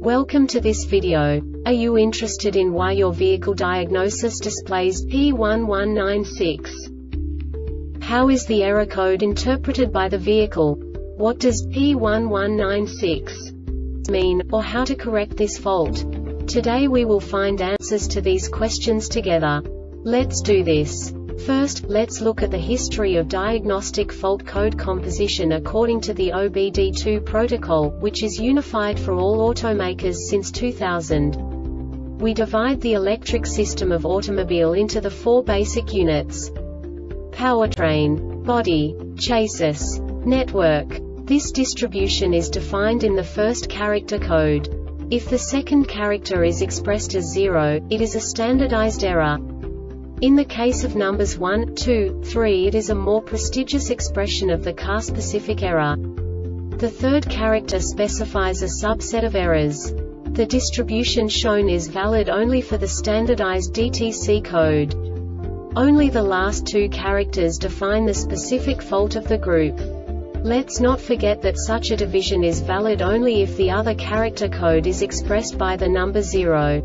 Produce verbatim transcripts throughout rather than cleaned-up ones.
Welcome to this video. Are you interested in why your vehicle diagnosis displays P one one nine six? How is the error code interpreted by the vehicle? What does P one one nine six mean, or how to correct this fault? Today we will find answers to these questions together. Let's do this. First, let's look at the history of diagnostic fault code composition according to the O B D two protocol, which is unified for all automakers since two thousand. We divide the electric system of automobile into the four basic units: powertrain, body, chassis, network. This distribution is defined in the first character code. If the second character is expressed as zero, it is a standardized error. In the case of numbers one, two, three, it is a more prestigious expression of the car-specific error. The third character specifies a subset of errors. The distribution shown is valid only for the standardized D T C code. Only the last two characters define the specific fault of the group. Let's not forget that such a division is valid only if the other character code is expressed by the number zero.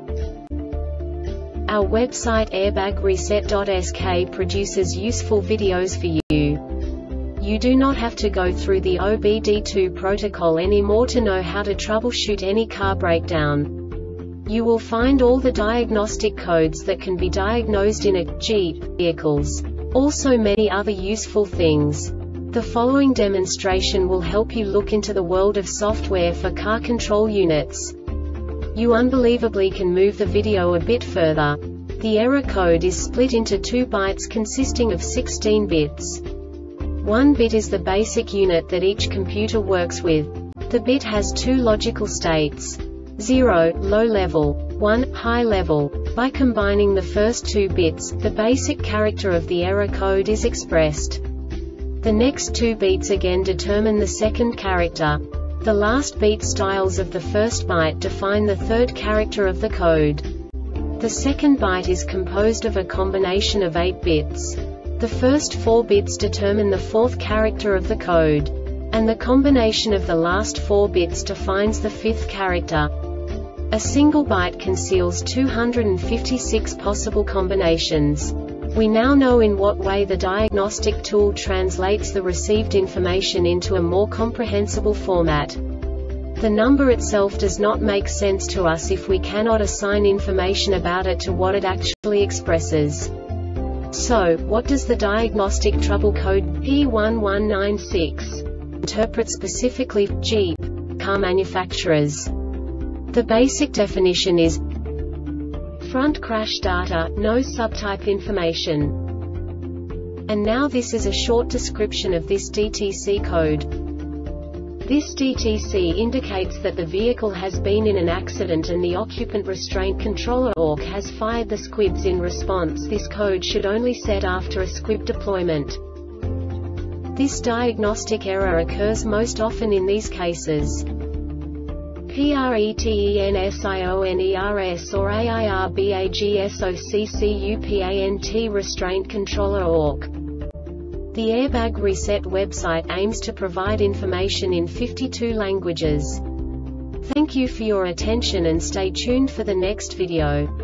Our website airbag reset dot S K produces useful videos for you. You do not have to go through the O B D two protocol anymore to know how to troubleshoot any car breakdown. You will find all the diagnostic codes that can be diagnosed in a Jeep vehicles. Also many other useful things. The following demonstration will help you look into the world of software for car control units. You unbelievably can move the video a bit further. The error code is split into two bytes consisting of sixteen bits. One bit is the basic unit that each computer works with. The bit has two logical states: zero, low level, one, high level. By combining the first two bits, the basic character of the error code is expressed. The next two beats again determine the second character. The last beat styles of the first byte define the third character of the code. The second byte is composed of a combination of eight bits. The first four bits determine the fourth character of the code. And the combination of the last four bits defines the fifth character. A single byte conceals two hundred fifty-six possible combinations. We now know in what way the diagnostic tool translates the received information into a more comprehensible format. The number itself does not make sense to us if we cannot assign information about it to what it actually expresses. So, what does the diagnostic trouble code P one one nine six interpret specifically for Jeep car manufacturers? The basic definition is front crash data, no subtype information. And now this is a short description of this D T C code. This D T C indicates that the vehicle has been in an accident and the occupant restraint controller O R C has fired the squibs in response. This code should only set after a squib deployment. This diagnostic error occurs most often in these cases: PRETENSIONERS or AIRBAGSOCCUPANT restraint controller O R C. The Airbag Reset website aims to provide information in fifty-two languages. Thank you for your attention and stay tuned for the next video.